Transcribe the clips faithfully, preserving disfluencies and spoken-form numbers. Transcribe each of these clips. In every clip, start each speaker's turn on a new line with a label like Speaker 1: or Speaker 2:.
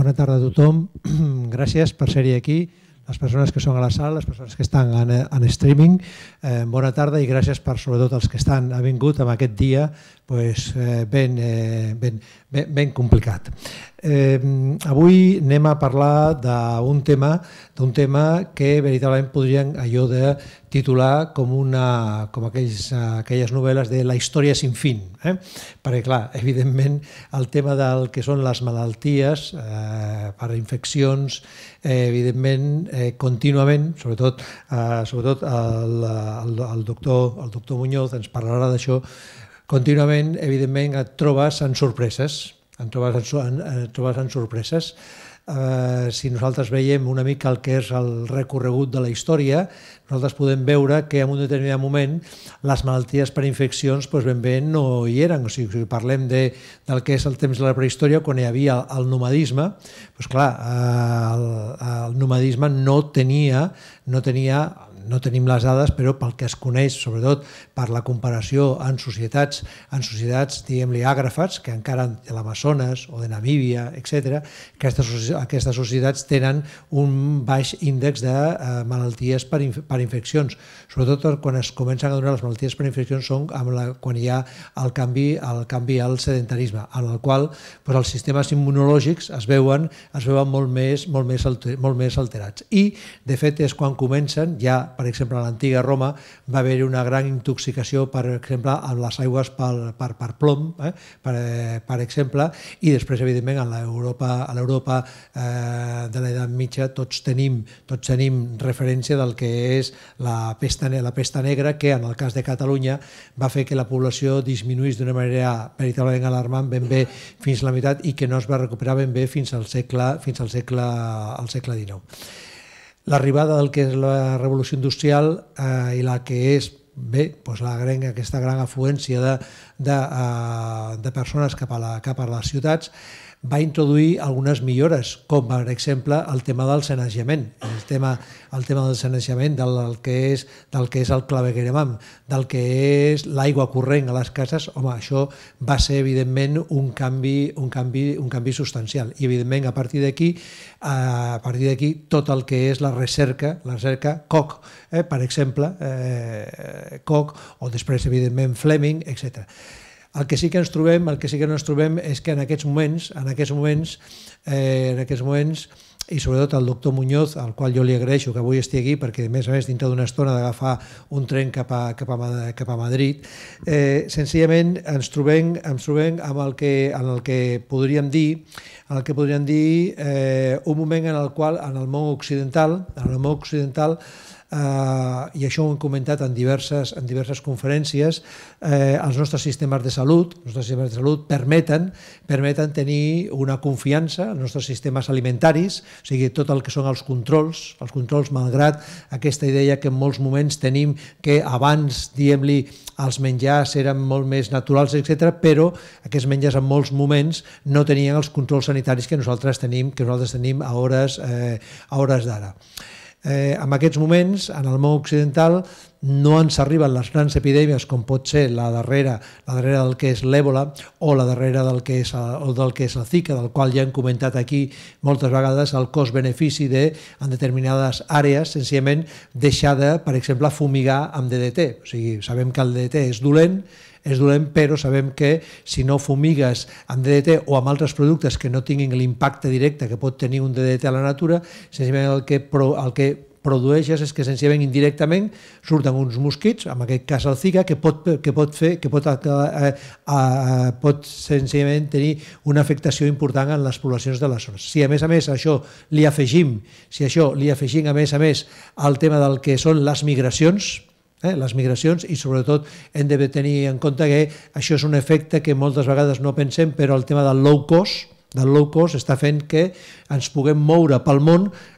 Speaker 1: Bona tarda a tothom. Gràcies per ser-hi aquí. Les persones que són a la sala, les persones que estan en, en streaming, eh, bona tarda i gràcies per sobretot els que estan ha vingut en aquest dia pues, eh, ben, eh, ben, ben, ben complicat. Eh, avui anem a parlar d'un tema, d'un tema que veritablement podrien allò de titular com, una, com aquells, aquelles novel·les de la història sin fin. Eh? Perquè, clar, evidentment, el tema del que són les malalties eh, per infeccions, eh, evidentment, eh, contínuament, sobretot, eh, sobretot el, el, el, doctor, el doctor Muñoz ens parlarà d'això, contínuament, evidentment, et trobes en sorpreses, et trobes en, et trobes en sorpreses. Uh, si nosaltres veiem una mica el que és el recorregut de la història, nosaltres podem veure que en un determinat moment les malalties per infeccions pues, ben bé no hi eren. O sigui, si parlem de, del que és el temps de la prehistòria, quan hi havia el nomadisme, pues, clar, uh, el, el nomadisme no tenia, no tenia no tenim les dades, però pel que es coneix, sobretot per la comparació en societats, en societats, diguem-li, àgrafes, que encara de l'Amazones o de Namíbia, etcètera, aquestes, aquestes societats tenen un baix índex de uh, malalties per, inf per infeccions. Sobretot quan es comencen a donar les malalties per infeccions són amb la, quan hi ha el canvi, el canvi al sedentarisme, en el qual pues, els sistemes immunològics es veuen, es veuen molt, més, molt, més alter, molt més alterats. I, de fet, és quan comencen ja per exemple, a l'antiga Roma va haver-hi una gran intoxicació, per exemple, amb les aigües per, per, per plom, eh? per, per exemple, i després, evidentment, a l'Europa a l'Europa eh, de l'edat mitja tots tenim, tots tenim referència del que és la pesta, la pesta negra, que en el cas de Catalunya va fer que la població disminuís d'una manera veritablement alarmant ben bé fins a la meitat i que no es va recuperar ben bé fins al segle, fins al segle, al segle dinou. L'arribada del que és la revolució industrial eh, i la que és bé, doncs la gran, aquesta gran afluència de, de, uh, de persones cap a, la, cap a les ciutats va introduir algunes millores, com per exemple el tema del sanejament, el tema, el tema del sanejament del que és, del que és el clavegueram, del que és l'aigua corrent a les cases. Home, això va ser evidentment un canvi, un canvi, un canvi substancial i evidentment a partir d'aquí a partir d'aquí tot el que és la recerca, la recerca Koch, eh, per exemple, eh, Koch o després evidentment Fleming, etcètera. El que sí que ens trobem, el que sí que no ens trobem és que en aquests moments, en aquests moments, eh, en aquests moments, i sobretot el doctor Muñoz, al qual jo li agraeixo que avui estigui aquí, perquè a més a més dintre d'una estona d'agafar un tren cap a, cap a, cap a Madrid, eh, senzillament ens trobem, ens trobem amb el que, en el que podríem dir, en el que podríem dir eh, un moment en el qual en el món occidental, en el món occidental Uh, i això ho hem comentat en diverses, en diverses conferències, eh, els nostres sistemes de salut, els nostres sistemes de salut permeten, permeten tenir una confiança en els nostres sistemes alimentaris, o sigui, tot el que són els controls, els controls malgrat aquesta idea que en molts moments tenim que abans, diguem-li, els menjars eren molt més naturals, etcètera, però aquests menjars en molts moments no tenien els controls sanitaris que nosaltres tenim, que nosaltres tenim a hores, eh, a hores d'ara. Eh, en aquests moments, en el món occidental, no ens arriben les grans epidèmies com pot ser la darrera, la darrera del que és l'èbola o la darrera del que és, o del que és el Zika, del qual ja hem comentat aquí moltes vegades el cost-benefici de, en determinades àrees, senzillament deixar de, per exemple, fumigar amb D D T. O sigui, sabem que el D D T és dolent, és dolent, però sabem que si no fumigues amb D D T o amb altres productes que no tinguin l'impacte directe que pot tenir un D D T a la natura, senzillament el que, el que produeixes és que senzillament indirectament surten uns mosquits, en aquest cas el Zika, que pot, que pot fer, que pot, eh, eh, pot senzillament tenir una afectació important en les poblacions de les zones. Si a més a més això li afegim, si això li afegim a més a més el tema del que són les migracions, Eh, les migracions, i sobretot hem de tenir en compte que això és un efecte que moltes vegades no pensem, però el tema del low cost, del low cost està fent que ens puguem moure pel món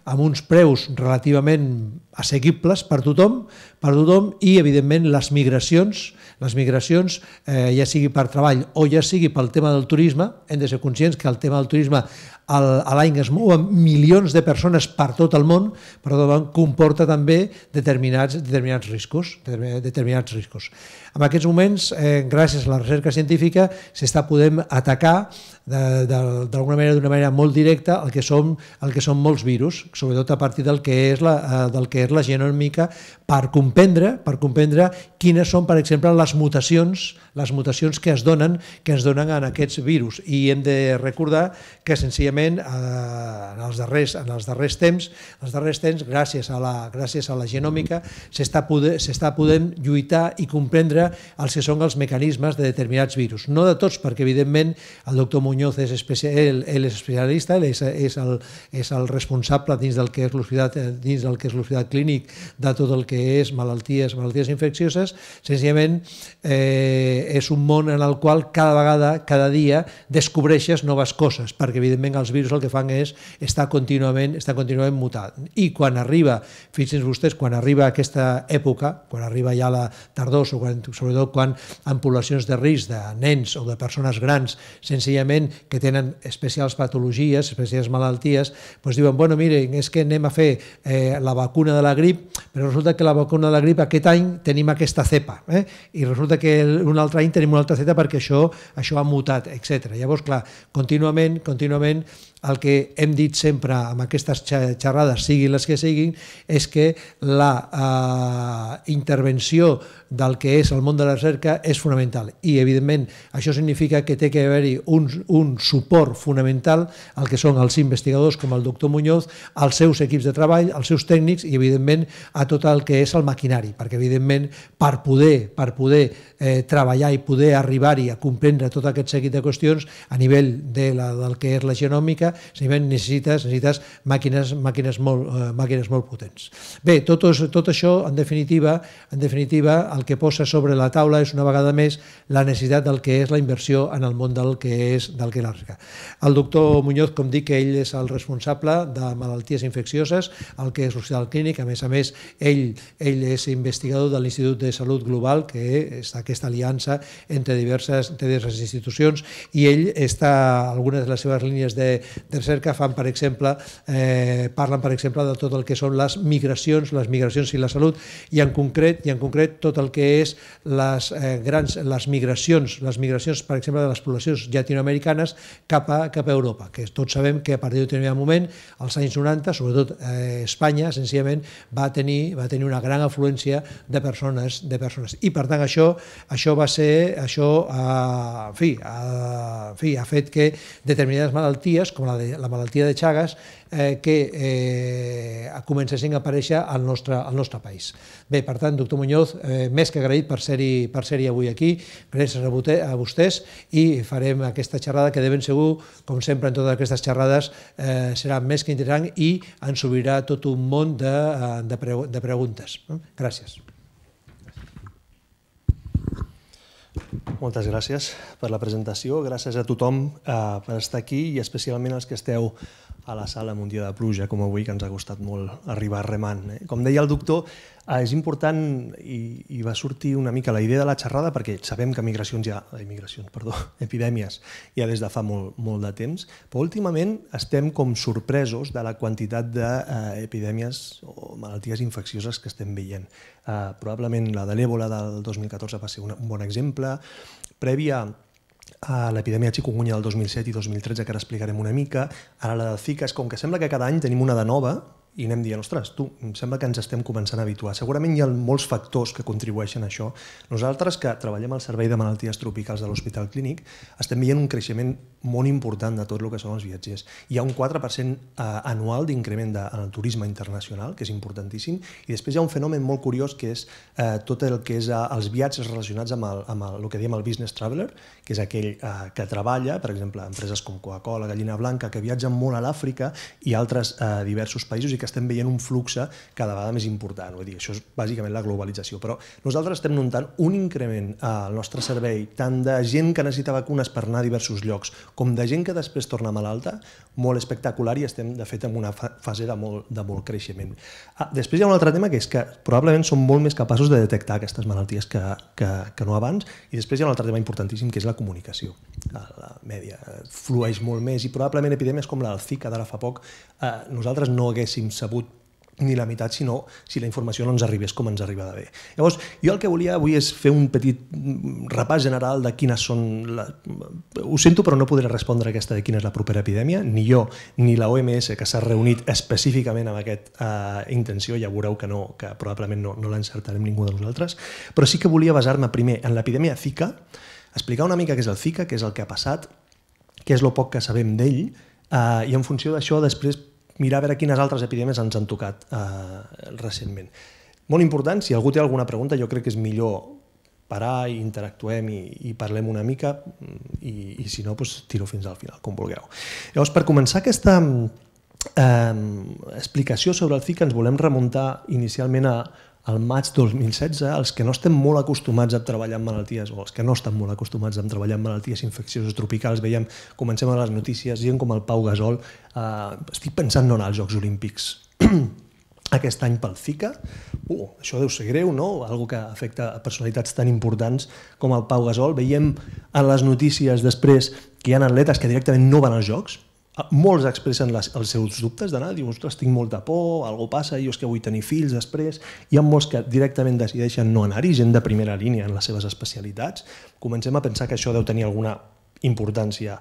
Speaker 1: amb uns preus relativament assequibles per tothom, per tothom i, evidentment, les migracions, les migracions, eh, ja sigui per treball o ja sigui pel tema del turisme, hem de ser conscients que el tema del turisme a l'any es mouen milions de persones per tot el món, però comporta també determinats, determinats riscos. Determinats riscos. En aquests moments, eh, gràcies a la recerca científica, s'està podent atacar d'alguna manera, d'una manera molt directa, el que són, el que són molts virus, sobretot a partir del que és la, del que és la genòmica, per comprendre, per comprendre quines són, per exemple, les mutacions, les mutacions que es donen, que es donen en aquests virus. I hem de recordar que, senzillament, en els darrers, en els darrers temps, els darrers temps, gràcies a la, gràcies a la genòmica, s'està podent lluitar i comprendre els que són els mecanismes de determinats virus. No de tots, perquè, evidentment, el doctor Muñoz és especialista, ell és el responsable dins del que és l'hospital clínic de tot el que és malalties, malalties infeccioses. Senzillament, és un món en el qual cada vegada, cada dia, descobreixes noves coses, perquè, evidentment, els virus el que fan és estar contínuament, estar contínuament mutant. I quan arriba, fixin-se vostès, quan arriba aquesta època, quan arriba ja la tardor, sobretot quan en poblacions de risc, de nens o de persones grans, senzillament que tenen especials patologies, especials malalties, doncs diuen, bueno, miren, és que anem a fer la vacuna de la grip, però resulta que la vacuna de la grip aquest any tenim aquesta cepa, i resulta que un altre any tenim una altra cepa perquè això ha mutat, etcètera. Llavors, clar, contínuament, contínuament, el que hem dit sempre amb aquestes xerrades, siguin les que siguin, és que la intervenció del que és el món de la recerca és fonamental. I, evidentment, això significa que té que haver-hi un suport fonamental al que són els investigadors com el doctor Muñoz, als seus equips de treball, als seus tècnics i, evidentment, a tot el que és el maquinari, perquè, evidentment, per poder, per poder treballar i poder arribar-hi a comprendre tot aquest seguit de qüestions a nivell del que és la genòmica, necessites màquines molt potents. Bé, tot això, en definitiva, en definitiva, el que posa sobre la taula és una vegada més la necessitat del que és la inversió en el món del que és la recerca. El doctor Muñoz, com dic, ell és el responsable de malalties infeccioses, el que és l'Hospital Clínic. A més a més, ell és investigador de l'Institut de Salut Global, que és aquesta aliança entre diverses institucions, i ell està, algunes de les seves línies de recerca fan, per exemple, parlen, per exemple, de tot el que són les migracions, les migracions i la salut, i en concret, i en concret tot el que és les grans, les migracions, les migracions, per exemple, de les poblacions llatinoamericanes cap a Europa, que tots sabem que a partir d'un determinat moment, als anys noranta, sobretot Espanya, senzillament, va tenir una gran afluència de persones. I, per tant, això va ser, això, en fi, ha fet que determinades malalties, com la malaltia de Chagas, que comencessin a aparèixer al nostre país. Bé, per tant, doctor Muñoz, més que agraït per ser-hi avui aquí, gràcies a vostès, i farem aquesta xerrada que de ben segur, com sempre en totes aquestes xerrades, serà més que interessant i ens obrirà tot un món de preguntes. Gràcies.
Speaker 2: Moltes gràcies per la presentació, gràcies a tothom per estar aquí i especialment als que esteu a la sala amb un dia de pluja com avui, que ens ha costat molt arribar remant. Com deia el doctor, és important i va sortir una mica la idea de la xerrada perquè sabem que migracions hi ha, migracions, perdó, epidèmies hi ha des de fa molt de temps, però últimament estem com sorpresos de la quantitat d'epidèmies o malalties infeccioses que estem veient. Probablement la de l'Èbola del dos mil catorze va ser un bon exemple, prèvia a l'epidèmia de chikungunya del dos mil set i dos mil tretze, que ara explicarem una mica, ara la del Zika, és com que sembla que cada any tenim una de nova i anem dient, ostres, tu, em sembla que ens estem començant a habituar. Segurament hi ha molts factors que contribueixen a això. Nosaltres, que treballem al Servei de Malalties Tropicals de l'Hospital Clínic, estem veient un creixement molt important de tot el que són els viatgers. Hi ha un quatre per cent anual d'increment en el turisme internacional, que és importantíssim, i després hi ha un fenomen molt curiós, que és tot el que és els viatges relacionats amb el que diem el business traveler, que és aquell que treballa, per exemple, empreses com Coca-Cola, Gallina Blanca, que viatgen molt a l'Àfrica i altres diversos països i i que estem veient un flux cada vegada més important. Vull dir, això és bàsicament la globalització. Però nosaltres estem notant un increment al nostre servei, tant de gent que necessita vacunes per anar a diversos llocs, com de gent que després torna malalta, molt espectacular, i estem, de fet, en una fase de molt, de molt creixement. Ah, després hi ha un altre tema, que és que probablement som molt més capaços de detectar aquestes malalties que, que, que no abans, i després hi ha un altre tema importantíssim, que és la comunicació. La mèdia flueix molt més, i probablement epidèmies com la del Zika d'ara fa poc, eh, nosaltres no haguéssim sabut ni la meitat, sinó si la informació no ens arribés com ens arriba de bé. Llavors, jo el que volia avui és fer un petit repàs general de quines són... La... Ho sento, però no podré respondre aquesta de quina és la propera epidèmia, ni jo, ni la O M S, que s'ha reunit específicament amb aquesta eh, intenció, ja veureu que, no, que probablement no, no l'encertarem ningú de nosaltres, però sí que volia basar-me primer en l'epidèmia Zika, explicar una mica què és el Zika, què és el que ha passat, què és el poc que sabem d'ell, eh, i en funció d'això després mirar a veure quines altres epidèmies ens han tocat eh, recentment. Molt important, si algú té alguna pregunta, jo crec que és millor parar i interactuem i, i parlem una mica, i, i si no, doncs, tiro fins al final, com vulgueu. Llavors, per començar aquesta eh, explicació sobre el Zika, ens volem remuntar inicialment a al maig dos mil setze, els que no estem molt acostumats a treballar amb malalties, o els que no estan molt acostumats a treballar amb malalties infeccioses tropicals, veiem, comencem a les notícies, gent com el Pau Gasol, eh, estic pensant no anar als Jocs Olímpics aquest any pel Zika, uh, això deu ser greu, no? Algo que afecta a personalitats tan importants com el Pau Gasol. Veiem en les notícies després que hi ha atletes que directament no van als Jocs, molts expressen les, els seus dubtes d'anar, diuen, ostres, tinc molta por, alguna cosa passa, jo és que vull tenir fills després. Hi ha molts que directament decideixen no anar-hi, gent de primera línia en les seves especialitats. Comencem a pensar que això deu tenir alguna importància,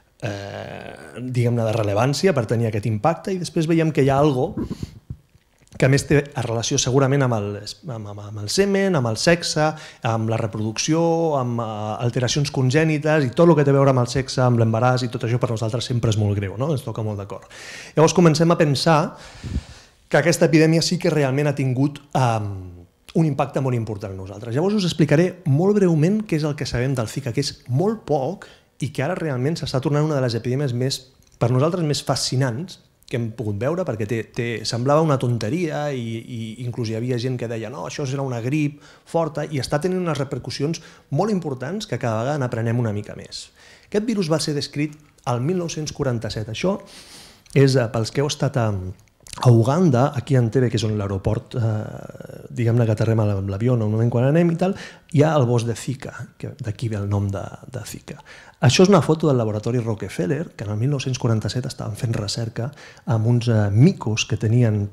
Speaker 2: eh, diguem-ne, de rellevància per tenir aquest impacte, i després veiem que hi ha alguna cosa que a més té relació segurament amb el, amb, amb el semen, amb el sexe, amb la reproducció, amb alteracions congènites i tot el que té a veure amb el sexe, amb l'embaràs, i tot això per nosaltres sempre és molt greu, no? Ens toca molt d'acord. Llavors comencem a pensar que aquesta epidèmia sí que realment ha tingut um, un impacte molt important en nosaltres. Llavors us explicaré molt breument què és el que sabem del Zika, que és molt poc i que ara realment s'està tornant una de les epidèmies més, per nosaltres, més fascinants que hem pogut veure, perquè té, té, semblava una tonteria, i, i inclús hi havia gent que deia no, això serà una grip forta, i està tenint unes repercussions molt importants que cada vegada n'aprenem una mica més. Aquest virus va ser descrit al mil nou-cents quaranta-set. Això és, pels que heu estat a, a Uganda, aquí a Entebbe, que és on l'aeroport, eh, diguem-ne que aterrem amb l'avió, no moment quan anem i tal, hi ha el bosc de Zika, que d'aquí ve el nom de, de Zika. Això és una foto del laboratori Rockefeller, que en el mil nou-cents quaranta-set estaven fent recerca amb uns eh, micos que tenien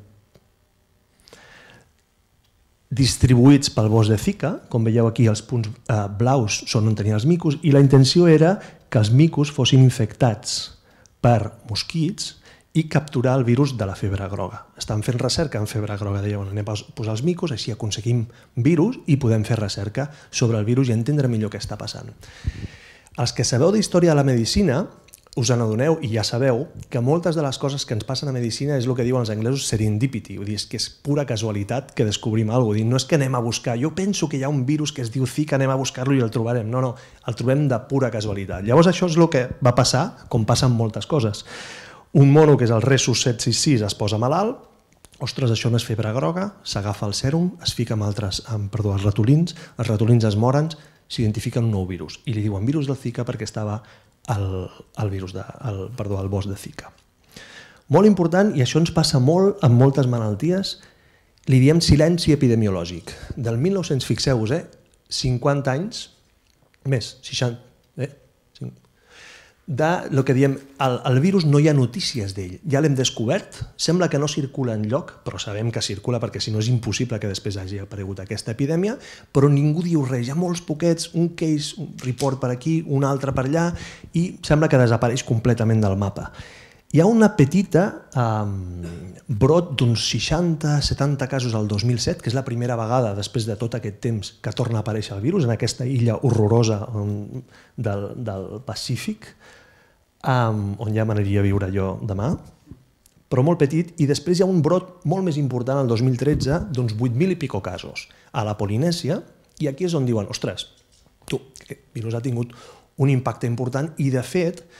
Speaker 2: distribuïts pel bosc de Zika. Com veieu aquí, els punts eh, blaus són on tenien els micos, i la intenció era que els micos fossin infectats per mosquits i capturar el virus de la febre groga. Estan fent recerca en febre groga, deien, anem a posar els micos, així aconseguim virus i podem fer recerca sobre el virus i entendre millor què està passant. Els que sabeu d'història de la medicina us n'adoneu, i ja sabeu, que moltes de les coses que ens passen a medicina és el que diuen els anglesos serendipity, vull dir, és que és pura casualitat que descobrim alguna cosa. No és que anem a buscar, jo penso que hi ha un virus que es diu Zika, anem a buscar-lo i el trobarem. No, no, el trobem de pura casualitat. Llavors això és el que va passar, com passen moltes coses. Un mono, que és el Rhesus set sis sis, es posa malalt, ostres, això no és febre groga, s'agafa el sèrum, es fica amb altres, amb, perdó, els ratolins, els ratolins es moren, s'identifica un nou virus, i li diuen virus del Zika perquè estava el, el virus de, el, perdó, el bosc de Zika. Molt important, i això ens passa molt amb moltes malalties, li diem silenci epidemiològic. Del mil nou-cents, fixeu-vos, eh, cinquanta anys, més, seixanta, eh, de lo que diem, el, el virus no hi ha notícies d'ell, ja l'hem descobert, sembla que no circula enlloc, però sabem que circula perquè si no és impossible que després hagi aparegut aquesta epidèmia, però ningú diu res, hi ha molts poquets, un case, un report per aquí, un altre per allà, i sembla que desapareix completament del mapa. Hi ha una petita um, brot d'uns seixanta setanta casos al dos mil set, que és la primera vegada després de tot aquest temps que torna a aparèixer el virus en aquesta illa horrorosa um, del, del Pacífic, um, on ja m'aniria a viure jo demà, però molt petit, i després hi ha un brot molt més important el dos mil tretze d'uns vuit mil i pico casos a la Polinèsia, i aquí és on diuen, ostres, tu, aquest virus ha tingut un impacte important, i de fet,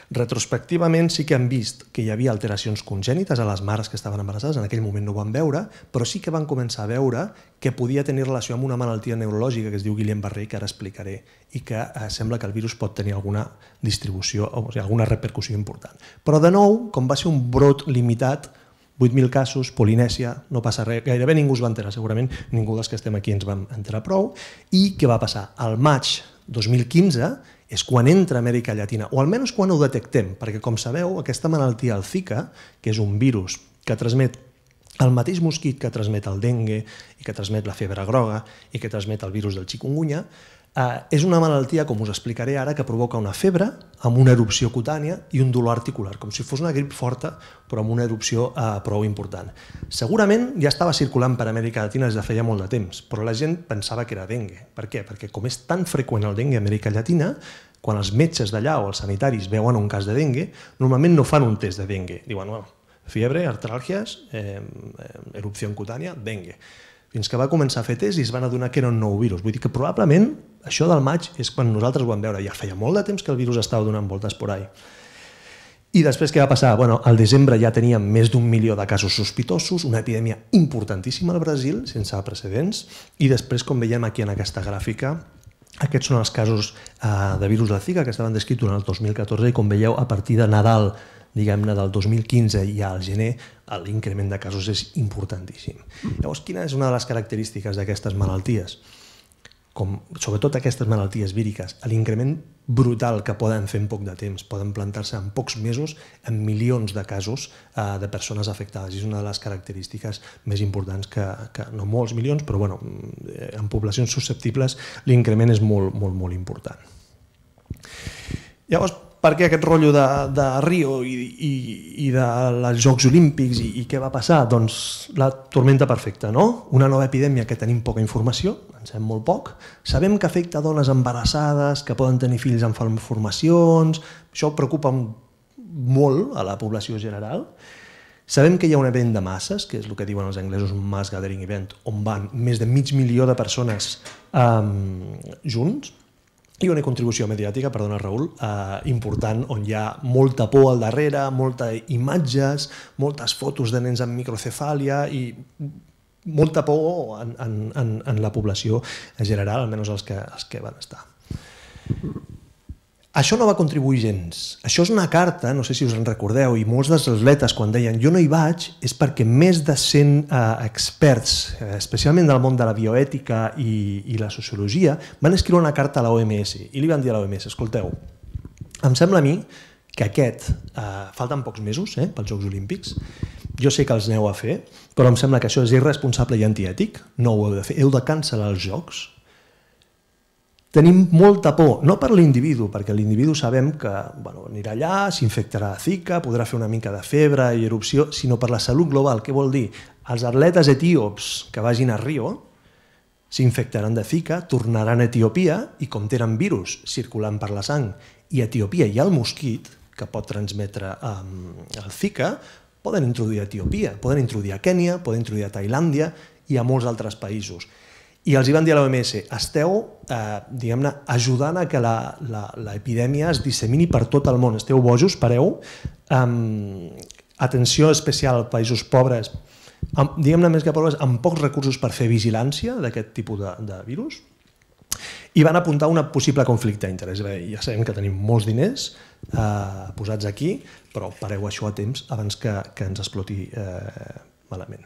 Speaker 2: Retrospectivament sí que han vist que hi havia alteracions congènites a les mares que estaven embarassades, en aquell moment no ho van veure, però sí que van començar a veure que podia tenir relació amb una malaltia neurològica que es diu Guillain-Barré, que ara explicaré, i que eh, sembla que el virus pot tenir alguna distribució, o sigui, alguna repercussió important. Però de nou, com va ser un brot limitat, vuit mil casos, Polinèsia, no passa res, gairebé ningú es va enterar, segurament ningú dels que estem aquí ens vam enterar prou. I què va passar? Al maig dos mil quinze és quan entra a Amèrica Llatina, o almenys quan ho detectem, perquè com sabeu, aquesta malaltia, el Zika, que és un virus que transmet el mateix mosquit que transmet el dengue i que transmet la febre groga i que transmet el virus del chikungunya, Uh, és una malaltia, com us explicaré ara, que provoca una febre amb una erupció cutània i un dolor articular, com si fos una grip forta però amb una erupció uh, prou important. Segurament ja estava circulant per Amèrica Llatina des de feia molt de temps, però la gent pensava que era dengue. Per què? Perquè com és tan freqüent el dengue a Amèrica Llatina, quan els metges d'allà o els sanitaris veuen un cas de dengue, normalment no fan un test de dengue. Diuen, bueno, fiebre, artràlgies, eh, erupció cutània, dengue. Fins que va començar a fer test i es van adonar que era un nou virus. Vull dir que probablement això del maig és quan nosaltres ho vam veure. Ja feia molt de temps que el virus estava donant voltes por ahí. I després què va passar? Bueno, al desembre ja teníem més d'un milió de casos sospitosos, una epidèmia importantíssima al Brasil, sense precedents, i després, com veiem aquí en aquesta gràfica, aquests són els casos eh, de virus de Zika que estaven descrits durant el dos mil catorze i, com veieu, a partir de Nadal, diguem-ne, del dos mil quinze i al gener, l'increment de casos és importantíssim. Llavors, quina és una de les característiques d'aquestes malalties? Com, sobretot aquestes malalties víriques, l'increment brutal que poden fer en poc de temps, poden plantar-se en pocs mesos en milions de casos eh, de persones afectades. És una de les característiques més importants que, que no molts milions, però bueno, en poblacions susceptibles l'increment és molt, molt, molt important. Llavors, per què aquest rotllo de, de Rio i, i, i dels Jocs Olímpics i, i què va passar? Doncs la tormenta perfecta, no? Una nova epidèmia que tenim poca informació, en sabem molt poc. Sabem que afecta dones embarassades, que poden tenir fills amb malformacions, això preocupa molt a la població general. Sabem que hi ha un event de masses, que és el que diuen els anglesos un mass gathering event, on van més de mig milió de persones um, junts, i una contribució mediàtica, perdona Raül, eh, important, on hi ha molta por al darrere, moltes imatges, moltes fotos de nens amb microcefàlia i molta por en, en, en, en la població en general, almenys els que, els que van estar. Això no va contribuir gens. Això és una carta, no sé si us en recordeu, i molts dels atletes quan deien jo no hi vaig, és perquè més de cent eh, experts, eh, especialment del món de la bioètica i, i la sociologia, van escriure una carta a l'O M S i li van dir a l'O M S, escolteu, em sembla a mi que aquest, eh, falten pocs mesos eh, pels Jocs Olímpics, jo sé que els aneu a fer, però em sembla que això és irresponsable i antiètic, no ho heu de fer, heu de cancel·lar els Jocs. Tenim molta por, no per l'individu, perquè l'individu sabem que bueno, anirà allà, s'infectarà de Zika, podrà fer una mica de febre i erupció, sinó per la salut global. Què vol dir? Els atletes etíops que vagin a Rio s'infectaran de Zika, tornaran a Etiòpia i com tenen virus circulant per la sang i a Etiòpia hi ha el mosquit que pot transmetre um, el Zika, poden introduir a Etiòpia, poden introduir a Kènia, poden introduir a Tailàndia i a molts altres països. I els hi van dir a l'O M S, esteu eh, diguem-ne, ajudant a que l'epidèmia es dissemini per tot el món, esteu bojos, pareu, um, atenció especial als països pobres, amb, diguem-ne més que pobres, amb pocs recursos per fer vigilància d'aquest tipus de, de virus, i van apuntar un possible conflicte d'interès. Ja sabem que tenim molts diners eh, posats aquí, però pareu això a temps abans que, que ens exploti eh, malament.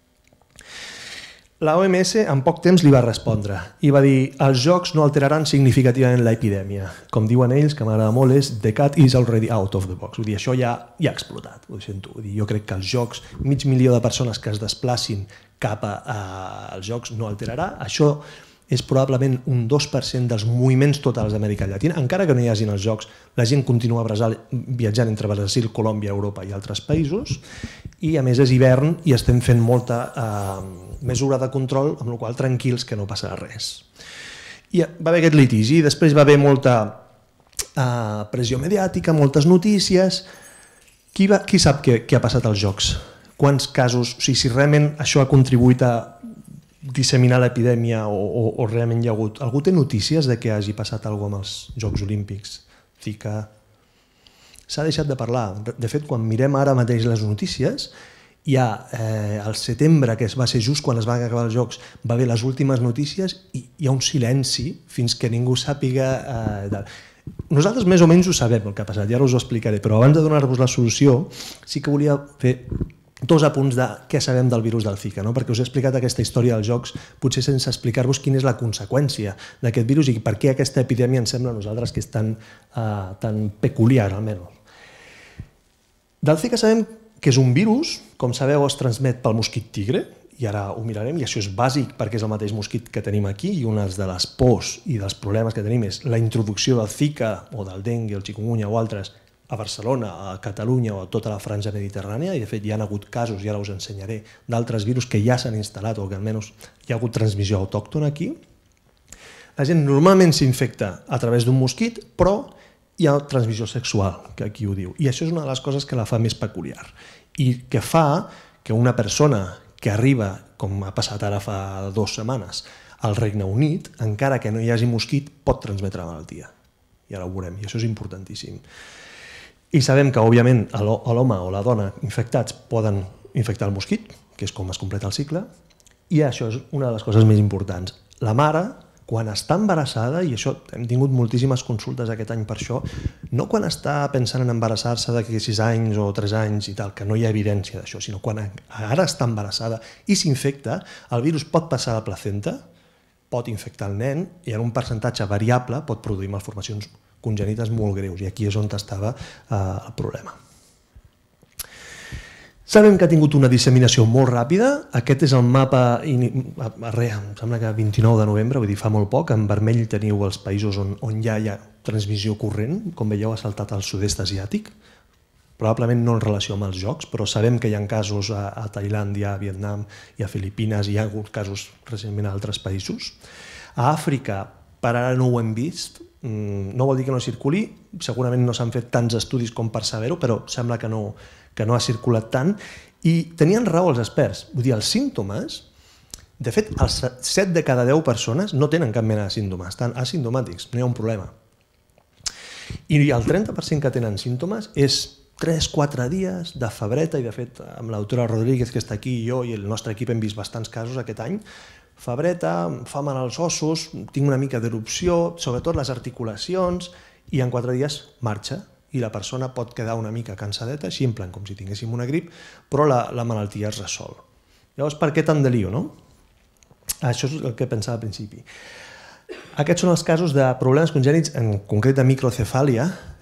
Speaker 2: La O M S en poc temps li va respondre i va dir els jocs no alteraran significativament l'epidèmia. Com diuen ells, que m'agrada molt, és the cat is already out of the box. Vull dir, això ja, ja ha explotat, ho sento. Vull dir, jo crec que els jocs, mig milió de persones que es desplacin cap a, a, als jocs no alterarà. Això és probablement un dos per cent dels moviments totals d'Amèrica Llatina. Encara que no hi hagin els jocs, la gent continua viatjant entre Brasil, Colòmbia, Europa i altres països. I a més és hivern i estem fent molta eh, mesura de control, amb la qual cosa tranquils que no passarà res. I va haver aquest litigi, després va haver molta eh, pressió mediàtica, moltes notícies. Qui, va, qui sap què, què ha passat als jocs? Quants casos, o sigui, si realment això ha contribuït a disseminar l'epidèmia o, o, o realment hi ha hagut... Algú té notícies de que hagi passat alguna cosa amb els Jocs Olímpics? Zika... s'ha deixat de parlar. De fet, quan mirem ara mateix les notícies, ja eh, al setembre, que va ser just quan es van acabar els Jocs, va haver les últimes notícies i hi ha un silenci fins que ningú sàpiga... Eh, Nosaltres més o menys ho sabem el que ha passat, ja us ho explicaré, però abans de donar-vos la solució sí que volia fer dos apunts de què sabem del virus del Zika, no? Perquè us he explicat aquesta història dels Jocs, potser sense explicar-vos quina és la conseqüència d'aquest virus i per què aquesta epidèmia ens sembla a nosaltres que és tan, uh, tan peculiar, almenys. Del Zika sabem que és un virus, com sabeu es transmet pel mosquit tigre, i ara ho mirarem, i això és bàsic perquè és el mateix mosquit que tenim aquí, i una de les pors i dels problemes que tenim és la introducció del Zika o del dengue, el chikungunya o altres a Barcelona, a Catalunya o a tota la franja mediterrània, i de fet hi ha hagut casos, i ara us ensenyaré, d'altres virus que ja s'han instal·lat o que almenys hi ha hagut transmissió autòctona aquí. La gent normalment s'infecta a través d'un mosquit, però hi ha transmissió sexual, que aquí ho diu, i això és una de les coses que la fa més peculiar i que fa que una persona que arriba, com ha passat ara fa dues setmanes, al Regne Unit, encara que no hi hagi mosquit, pot transmetre la malaltia. I ara ho veurem, i això és importantíssim. I sabem que, òbviament, l'home o la dona infectats poden infectar el mosquit, que és com es completa el cicle, i això és una de les coses més importants. La mare, quan està embarassada, i això hem tingut moltíssimes consultes aquest any per això, no quan està pensant en embarassar-se d'aquí sis anys o tres anys i tal, que no hi ha evidència d'això, sinó quan ara està embarassada i s'infecta, el virus pot passar a la placenta, pot infectar el nen i en un percentatge variable pot produir malformacions congènites molt greus, i aquí és on estava eh, el problema. Sabem que ha tingut una disseminació molt ràpida, aquest és el mapa, arre, em sembla que vint-i-nou de novembre, vull dir fa molt poc, en vermell teniu els països on, on ja hi ha transmissió corrent, com veieu ha saltat al sud-est asiàtic, probablement no en relació amb els Jocs, però sabem que hi ha casos a, a Tailàndia, a Vietnam i a Filipines, i hi ha hagut casos recentment a altres països. A Àfrica, per ara no ho hem vist, no vol dir que no circuli, segurament no s'han fet tants estudis com per saber-ho, però sembla que no, que no ha circulat tant, i tenien raó els experts. Vull dir, els símptomes, de fet, els set de cada deu persones no tenen cap mena de símptomes, estan asimptomàtics, no hi ha un problema. I el trenta per cent que tenen símptomes és tres quatre dies de febreta, i de fet amb la doctora Rodríguez que està aquí, jo i el nostre equip hem vist bastants casos aquest any, febreta, fa mal als ossos, tinc una mica d'erupció, sobretot les articulacions, i en quatre dies marxa, i la persona pot quedar una mica cansadeta, així en plan com si tinguéssim una grip, però la, la malaltia es resol. Llavors, per què tant de lío, no? Això és el que pensava al principi. Aquests són els casos de problemes congènits, en concret de microcefàlia,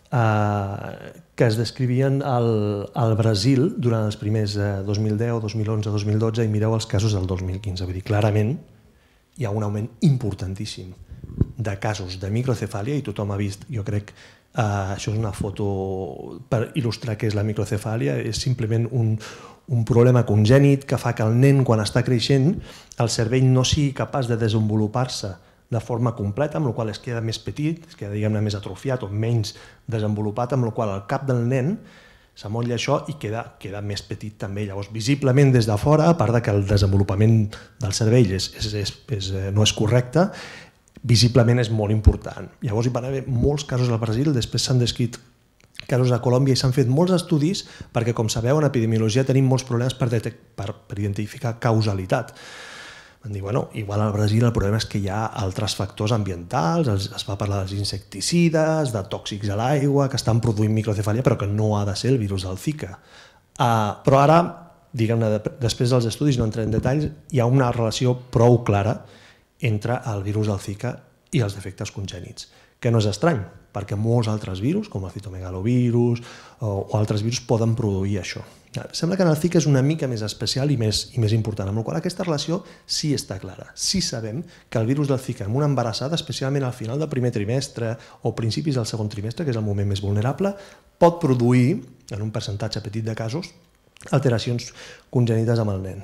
Speaker 2: eh, que es descrivien al, al Brasil durant els primers eh, dos mil deu, dos mil onze, dos mil dotze, i mireu els casos del dos mil quinze. Vull dir, clarament hi ha un augment importantíssim de casos de microcefàlia, i tothom ha vist, jo crec, eh, això és una foto per il·lustrar què és la microcefàlia, és simplement un, un problema congènit que fa que el nen, quan està creixent, el cervell no sigui capaç de desenvolupar-se de forma completa, amb la qual es queda més petit, es queda diguem-ne més atrofiat o menys desenvolupat, amb la qual el cap del nen s'amotlla això i queda, queda més petit també. Llavors, visiblement des de fora, a part que el desenvolupament del cervell és, és, és, és, no és correcte, visiblement és molt important. Llavors hi van haver molts casos al Brasil, després s'han descrit casos a Colòmbia i s'han fet molts estudis perquè, com sabeu, en epidemiologia tenim molts problemes per, per, per identificar causalitat. Van dir, bueno, igual al Brasil el problema és que hi ha altres factors ambientals, es, es va parlar dels insecticides, de tòxics a l'aigua, que estan produint microcefàlia, però que no ha de ser el virus del Zika. Uh, però ara, diguem-ne, després dels estudis, no entrem en detalls, hi ha una relació prou clara entre el virus del Zika i els defectes congènits, que no és estrany, perquè molts altres virus, com el citomegalovirus o, o altres virus, poden produir això. Sembla que en el Zika és una mica més especial i més, i més important, amb la qual aquesta relació sí està clara. Sí sabem que el virus del Zika en una embarassada, especialment al final del primer trimestre o principis del segon trimestre, que és el moment més vulnerable, pot produir, en un percentatge petit de casos, alteracions congènites amb el nen.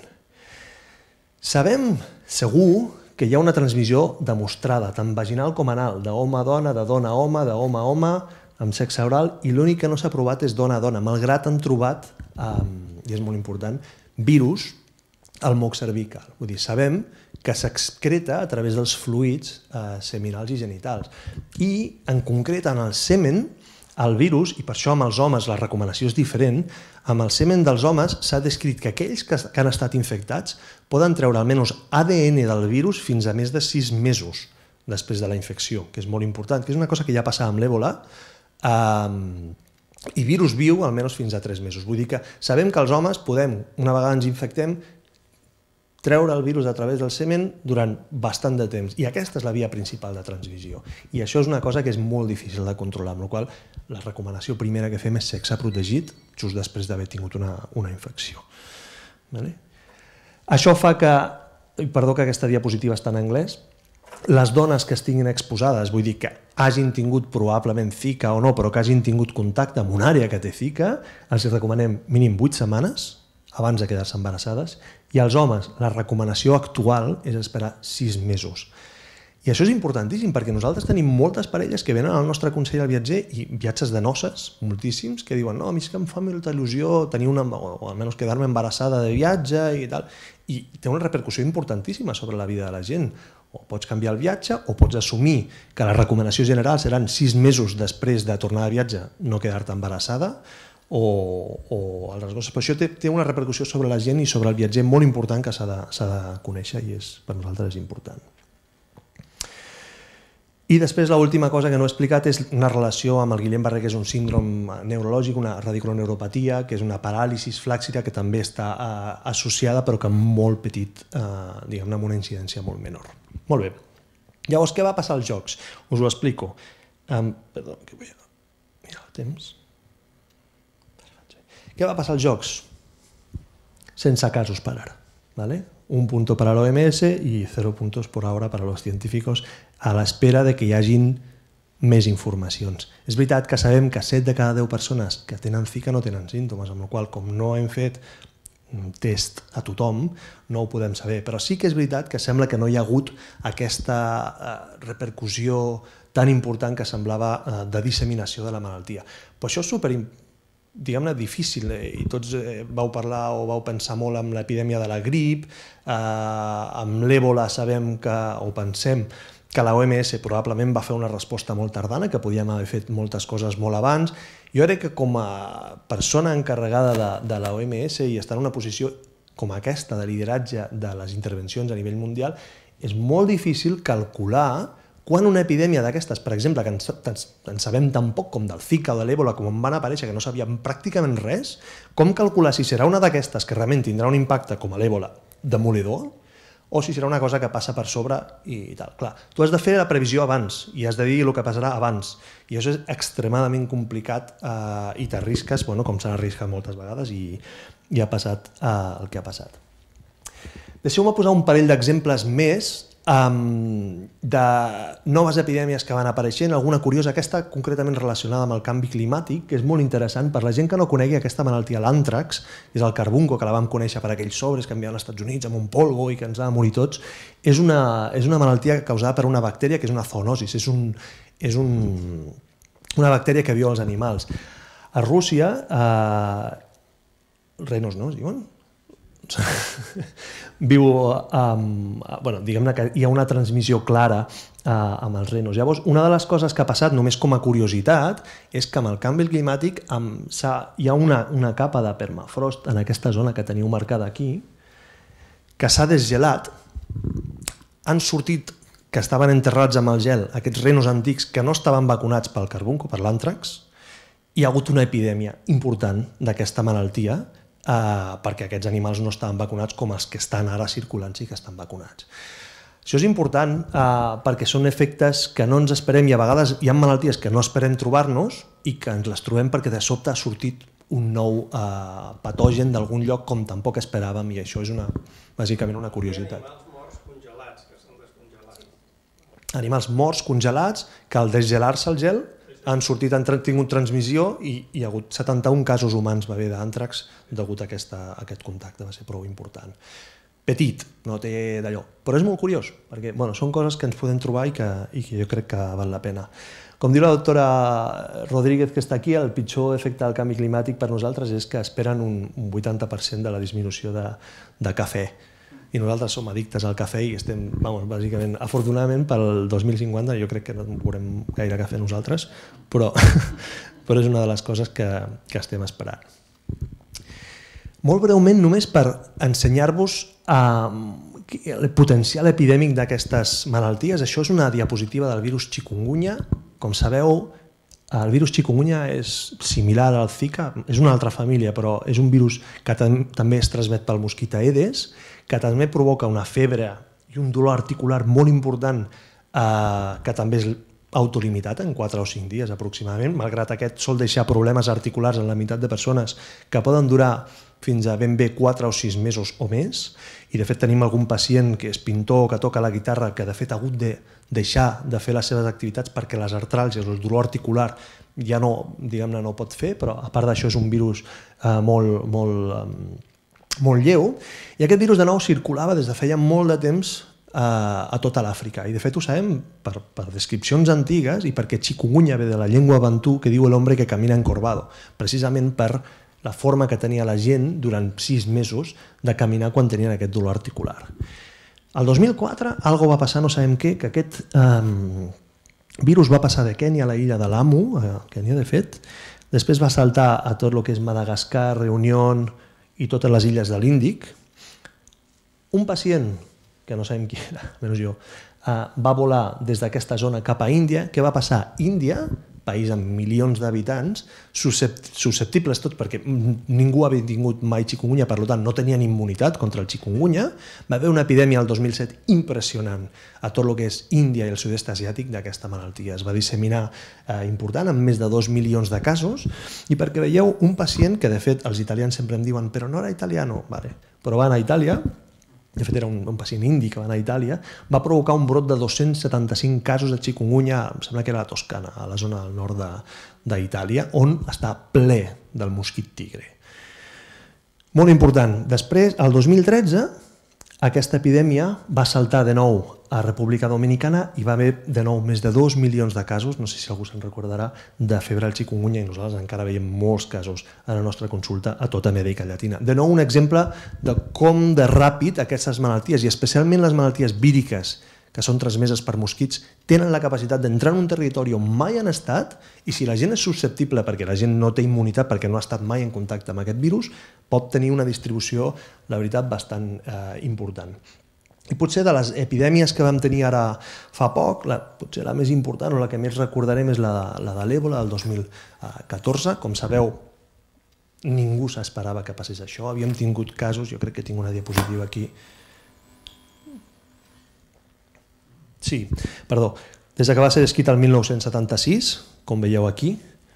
Speaker 2: Sabem segur que hi ha una transmissió demostrada, tant vaginal com anal, d'home a dona, de dona a home, de home a home, amb sexe oral, i l'únic que no s'ha provat és dona a dona, malgrat han trobat, um, i és molt important, virus al moc cervical. Vull dir, sabem que s'excreta a través dels fluids eh, seminals i genitals. I, en concret, en el semen, el virus, i per això amb els homes la recomanació és diferent, amb el semen dels homes s'ha descrit que aquells que han estat infectats poden treure almenys A D N del virus fins a més de sis mesos després de la infecció, que és molt important, que és una cosa que ja passava amb l'Ebola, eh, i virus viu almenys fins a tres mesos. Vull dir que sabem que els homes podem, una vegada ens infectem, treure el virus a través del semen durant bastant de temps. I aquesta és la via principal de transmissió. I això és una cosa que és molt difícil de controlar, amb la qual cosa la recomanació primera que fem és sexe protegit just després d'haver tingut una, una infecció. Vale? Això fa que, perdó que aquesta diapositiva està en anglès, les dones que estiguin exposades, vull dir que hagin tingut probablement Zika o no, però que hagin tingut contacte amb una àrea que té Zika, els recomanem mínim vuit setmanes abans de quedar-se embarassades, i als homes la recomanació actual és esperar sis mesos. I això és importantíssim perquè nosaltres tenim moltes parelles que venen al nostre consell al viatger i viatges de noces, moltíssims, que diuen no, a mi és que em fa molta il·lusió tenir una, o almenys quedar-me embarassada de viatge i tal, i té una repercussió importantíssima sobre la vida de la gent. O pots canviar el viatge o pots assumir que la recomanació general seran sis mesos després de tornar de viatge no quedar-te embarassada, o, o altres coses. Però això té, té una repercussió sobre la gent i sobre el viatger molt important que s'ha de, s'ha de conèixer i és, per nosaltres és important. I després l'última cosa que no he explicat és una relació amb el Guillain-Barré, que és un síndrome neurològic, una radiculoneuropatia, que és una paràlisi flàccida que també està eh, associada però que molt petit, eh, diguem-ne, amb una incidència molt menor. Molt bé. Llavors, què va passar als Jocs? Us ho explico. Um, perdó, que vull mirar el temps. Què va passar als Jocs? Sense casos per ara. ¿Vale? Un punto para la O M S y cero puntos por ahora para los científicos a l'espera de que hi hagin més informacions. És veritat que sabem que set de cada deu persones que tenen Zika no tenen símptomes, amb la qual cosa, com no hem fet un test a tothom, no ho podem saber. Però sí que és veritat que sembla que no hi ha hagut aquesta eh, repercussió tan important que semblava eh, de disseminació de la malaltia. Però això és superimportant, diguem-ne, difícil, eh? I tots eh, vau parlar o vau pensar molt amb l'epidèmia de la grip, eh, amb l'Ebola sabem que, o pensem que la O M S probablement va fer una resposta molt tardana, que podíem haver fet moltes coses molt abans. Jo crec que com a persona encarregada de, de la O M S i estar en una posició com aquesta de lideratge de les intervencions a nivell mundial, és molt difícil calcular quan una epidèmia d'aquestes, per exemple, que ens, ens, ens sabem tan poc com del Zika o de l'Ebola, com en van aparèixer, que no sabíem pràcticament res, com calcular si serà una d'aquestes que realment tindrà un impacte, com a l'Ebola, demolidor, o si serà una cosa que passa per sobre i tal. Clar, tu has de fer la previsió abans i has de dir el que passarà abans. I això és extremadament complicat eh, i t'arrisques, bueno, com s'ha arriscat moltes vegades i, i ha passat eh, el que ha passat. Deixeu-me posar un parell d'exemples més Um, de noves epidèmies que van apareixent, alguna curiosa, aquesta concretament relacionada amb el canvi climàtic, que és molt interessant per la gent que no conegui aquesta malaltia, l'àntrax, és el carbunco, que la vam conèixer per aquells sobres que enviaven als Estats Units amb un polvo i que ens va morir tots. És una, és una malaltia causada per una bactèria que és una zoonosis, és, un, és un, una bactèria que viu als animals. A Rússia, eh, renos, no, es diuen? Viu, um, bueno, diguem-ne que hi ha una transmissió clara uh, amb els renos. Llavors, una de les coses que ha passat, només com a curiositat, és que amb el canvi climàtic um, hi ha una, una capa de permafrost en aquesta zona que teniu marcada aquí, que s'ha desgelat, han sortit, que estaven enterrats amb el gel, aquests renos antics que no estaven vacunats pel carbunco, per l'àntrax, hi ha hagut una epidèmia important d'aquesta malaltia, Uh, perquè aquests animals no estaven vacunats com els que estan ara circulant sí que estan vacunats. Això és important uh, perquè són efectes que no ens esperem i a vegades hi ha malalties que no esperem trobar-nos i que ens les trobem perquè de sobte ha sortit un nou uh, patogen d'algun lloc com tampoc esperàvem i això és una, bàsicament una curiositat.
Speaker 3: Animals morts congelats que s'han descongelat.
Speaker 2: Animals morts congelats que al desgelar-se el gel han sortit, han tingut transmissió i hi ha hagut setanta-un casos humans va haver d'àntrax degut a, aquesta, a aquest contacte, va ser prou important. Petit, no té d'allò, però és molt curiós, perquè bueno, són coses que ens podem trobar i que, i que jo crec que val la pena. Com diu la doctora Rodríguez, que està aquí, el pitjor efecte del canvi climàtic per nosaltres és que esperen un, un vuitanta per cent de la disminució de, de cafè i nosaltres som addictes al cafè i estem, vamos, bàsicament, afortunadament pel dos mil cinquanta jo crec que no veurem gaire cafè nosaltres, però, però és una de les coses que, que estem esperant. Molt breument, només per ensenyar-vos a el potencial epidèmic d'aquestes malalties. Això és una diapositiva del virus chikungunya. Com sabeu, el virus chikungunya és similar al Zika, és una altra família, però és un virus que també es transmet pel mosquit Aedes, que també provoca una febre i un dolor articular molt important, eh, que també és autolimitat en quatre o cinc dies aproximadament, malgrat aquest sol deixar problemes articulars en la meitat de persones que poden durar fins a ben bé quatre o sis mesos o més, i de fet tenim algun pacient que és pintor, que toca la guitarra, que de fet ha hagut de deixar de fer les seves activitats perquè les artràlgies o el dolor articular ja no, diguem-ne, no pot fer, però a part d'això és un virus eh, molt, molt, eh, molt lleu, i aquest virus de nou circulava des de feia molt de temps eh, a tota l'Àfrica, i de fet ho sabem per, per descripcions antigues i perquè chikungunya ve de la llengua bantú que diu el hombre que camina encorvado, precisament per la forma que tenia la gent durant sis mesos de caminar quan tenien aquest dolor articular. El dos mil quatre algo va passar, no sabem què, que aquest eh, virus va passar de Kènia a la illa de Lamu, a Kènia de fet, després va saltar a tot el que és Madagascar, Reunió i totes les illes de l'Índic. Un pacient, que no sabem qui era, menys jo, eh, va volar des d'aquesta zona cap a Índia. Què va passar? Índia, país amb milions d'habitants, susceptibles tot perquè ningú havia tingut mai chikungunya, per tant no tenien immunitat contra el chikungunya. Va haver una epidèmia el dos mil set impressionant a tot el que és Índia i el sud-est asiàtic d'aquesta malaltia. Es va disseminar eh, important, amb més de dos milions de casos, i perquè veieu un pacient que de fet els italians sempre em diuen però no era italiano, vale. Però va anar a Itàlia, de fet era un, un pacient indi que va anar a Itàlia, va provocar un brot de dos-cents setanta-cinc casos de chikungunya, em sembla que era a la Toscana, a la zona del nord d'Itàlia, on està ple del mosquit tigre. Molt important. Després, el dos mil tretze, aquesta epidèmia va saltar de nou a República Dominicana i va haver de nou més de dos milions de casos, no sé si algú se'n recordarà, de febre al chikungunya, i nosaltres encara veiem molts casos a la nostra consulta a tota Amèrica Llatina. De nou un exemple de com de ràpid aquestes malalties, i especialment les malalties víriques, que són transmeses per mosquits, tenen la capacitat d'entrar en un territori on mai han estat, i si la gent és susceptible perquè la gent no té immunitat perquè no ha estat mai en contacte amb aquest virus, pot tenir una distribució, la veritat, bastant eh, important. I potser de les epidèmies que vam tenir ara fa poc, la, potser la més important o la que més recordarem és la de, la de l'Ébola del dos mil catorze. Com sabeu, ningú s'esperava que passés això. Havíem tingut casos, jo crec que tinc una diapositiva aquí. Sí, perdó. Des que va ser descrit el mil nou-cents setanta-sis, com veieu aquí,